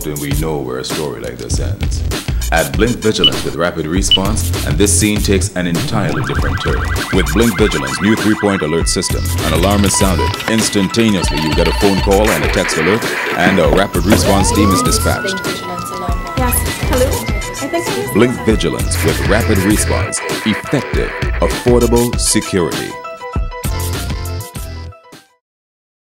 often we know where a story like this ends. Add Blink Vigilance with Rapid Response, and this scene takes an entirely different turn. With Blink Vigilance' new 3-point alert system, an alarm is sounded. Instantaneously, you get a phone call and a text alert, and a rapid response team is dispatched. Yes, hello? I think Blink Vigilance with Rapid Response. Effective, affordable security.